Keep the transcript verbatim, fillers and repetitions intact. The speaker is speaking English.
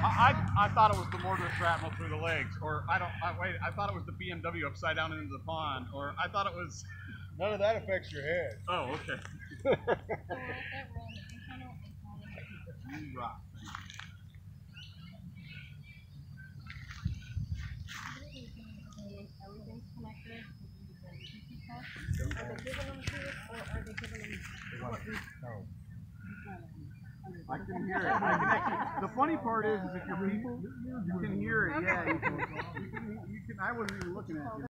I, I I thought it was the mortar shrapnel through the legs, or I don't. I, wait, I thought it was the B M W upside down into the pond, or I thought it was. None of that affects your head. Oh, okay. You rock. Everything's connected. Are they giving them to us, or are they giving them what we No. I can hear it. I can actually. The funny part is, is if you're people, you can hear it. Yeah, you can. You can, you can I wasn't even looking at you.